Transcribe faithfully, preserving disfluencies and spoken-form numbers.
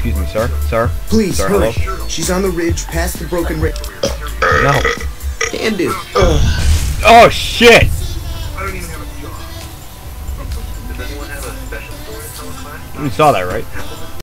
excuse me, sir. Sir? Please, sir, hurry. hello? She's on the ridge past the broken ridge. No. Can do. Oh, shit! I don't even have a job. Does anyone have a special story to tell us? You saw that, right?